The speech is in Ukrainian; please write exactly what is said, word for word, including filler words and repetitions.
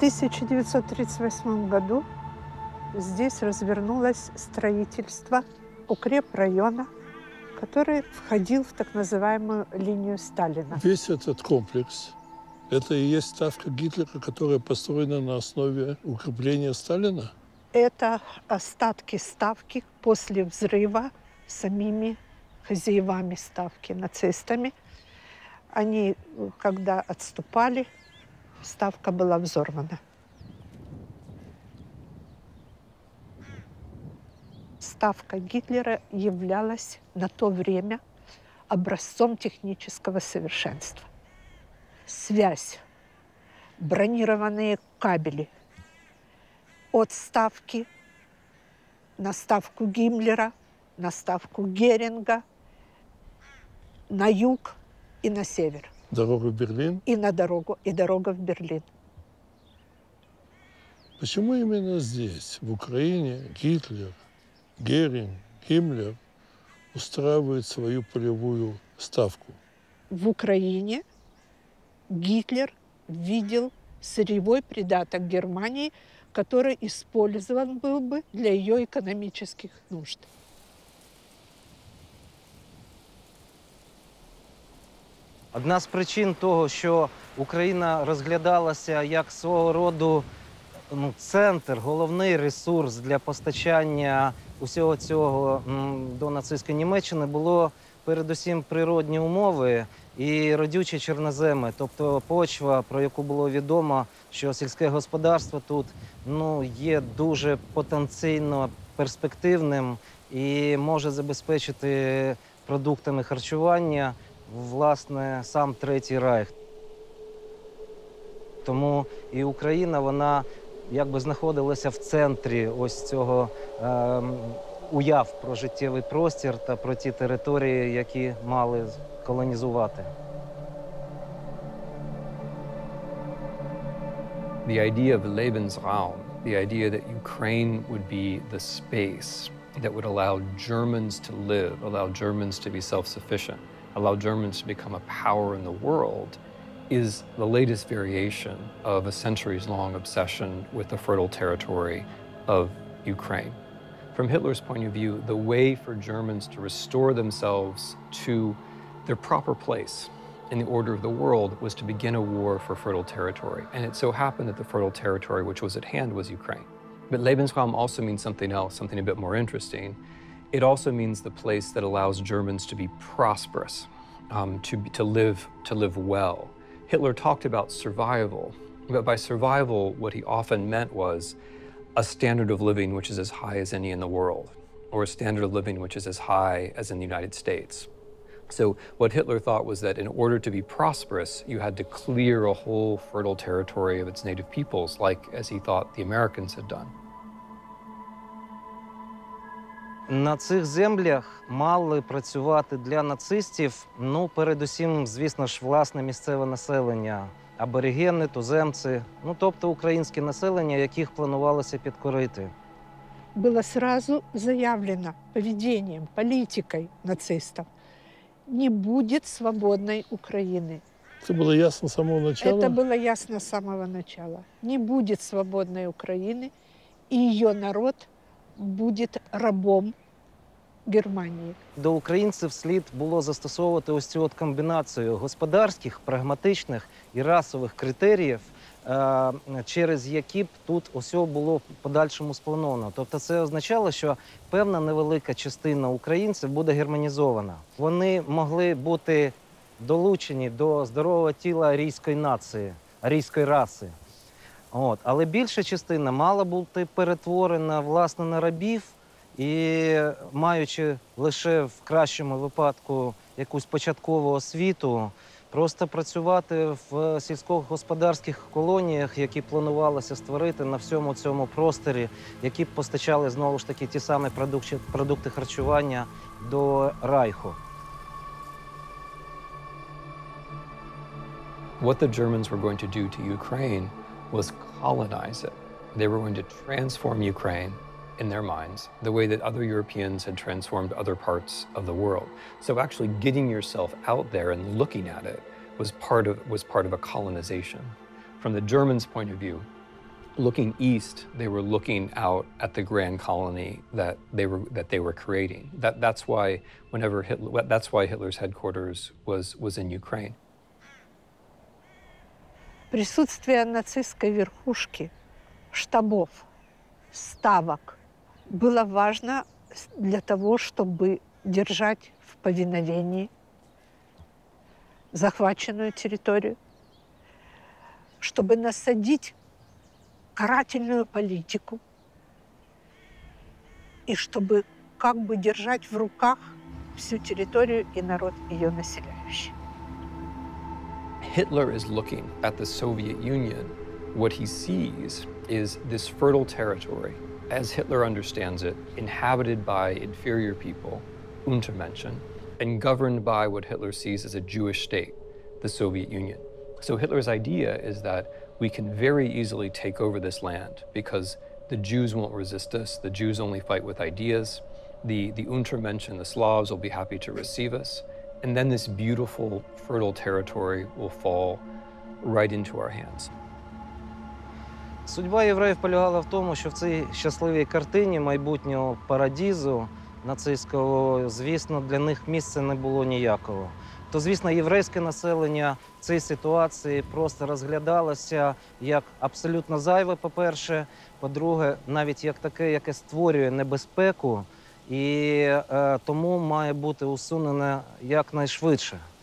тысяча девятьсот тридцать восьмом году здесь развернулось строительство укрепрайона, который входил в так называемую линию Сталина. Весь этот комплекс – это и есть ставка Гитлера, которая построена на основе укрепления Сталина? Это остатки ставки после взрыва самими хозяевами ставки, нацистами. Они, когда отступали, ставка была взорвана. Ставка Гитлера являлась на то время образцом технического совершенства. Связь, бронированные кабели от ставки на ставку Гиммлера, на ставку Геринга, на юг и на север. Дорога в Берлин? И на дорогу, и дорога в Берлин. Почему именно здесь, в Украине, Гитлер, Геринг, Гиммлер устраивают свою полевую ставку? В Украине Гитлер видел сырьевой придаток Германии, который использован был бы для ее экономических нужд. Одна з причин того, що Україна розглядалася як свого роду ну, центр, головний ресурс для постачання усього цього м, до нацистської Німеччини, було передусім природні умови і родючі чорноземи, тобто почва, про яку було відомо, що сільське господарство тут ну, є дуже потенційно перспективним і може забезпечити продуктами харчування, власне, сам Третій Райх. Тому і Україна, вона якби знаходилася в центрі ось цього е, уяв про життєвий простір та про ті території, які мали колонізувати. The idea of Lebensraum, the idea that Ukraine would be the space that would allow Germans to live, allow Germans to be self-sufficient, allow Germans to become a power in the world, is the latest variation of a centuries-long obsession with the fertile territory of Ukraine. From Hitler's point of view, the way for Germans to restore themselves to their proper place in the order of the world was to begin a war for fertile territory. And it so happened that the fertile territory which was at hand was Ukraine. But Lebensraum also means something else, something a bit more interesting. It also means the place that allows Germans to be prosperous, um, to, to, live, to live well. Hitler talked about survival, but by survival, what he often meant was a standard of living which is as high as any in the world, or a standard of living which is as high as in the United States. So what Hitler thought was that in order to be prosperous, you had to clear a whole fertile territory of its native peoples, like, as he thought, the Americans had done. На цих землях мали працювати для нацистів, ну, передусім, звісно ж, власне місцеве населення, аборигени, туземці, ну, тобто українське населення, яких планувалося підкорити. Было сразу заявлено поведением, политикой нацистов: не будет свободной Украины. Это было ясно с самого начала? Это было ясно с самого начала. Не будет свободной Украины, и ее народ буде рабом Германії. До українців слід було застосовувати ось цю от комбінацію господарських, прагматичних і расових критеріїв, через які б тут усе було в подальшому сплановано. Тобто це означало, що певна невелика частина українців буде германізована. Вони могли бути долучені до здорового тіла арійської нації, арійської раси. От. Але більша частина мала бути перетворена, власне, на рабів і, маючи лише в кращому випадку якусь початкову освіту, просто працювати в сільськогосподарських колоніях, які планувалося створити на всьому цьому просторі, які б постачали, знову ж таки, ті самі продукти, продукти харчування до Райху. What the Germans were going to do to Ukraine was colonize it. They were going to transform Ukraine in their minds the way that other Europeans had transformed other parts of the world. So actually getting yourself out there and looking at it was part of, was part of a colonization. From the Germans' point of view, looking east, they were looking out at the grand colony that they were that they were creating. That that's why whenever Hitler, that's why Hitler's headquarters was was in Ukraine. Присутствие нацистской верхушки, штабов, ставок было важно для того, чтобы держать в повиновении захваченную территорию, чтобы насадить карательную политику и чтобы как бы держать в руках всю территорию и народ ее населяющий. Hitler is looking at the Soviet Union. What he sees is this fertile territory, as Hitler understands it, inhabited by inferior people, Untermenschen, and governed by what Hitler sees as a Jewish state, the Soviet Union. So Hitler's idea is that we can very easily take over this land because the Jews won't resist us, the Jews only fight with ideas, the, the Untermenschen, the Slavs, will be happy to receive us, and then this beautiful, fertile territory will fall right into our hands. Судьба євреїв полягала в тому, що в цій щасливій картині майбутнього парадізу нацистського, звісно, для них місця не було ніякого. То, звісно, єврейське населення в цій ситуації просто розглядалося як абсолютно зайве, по-перше. По-друге, навіть як таке, яке створює небезпеку, і е, тому має бути усунене якнайшвидше.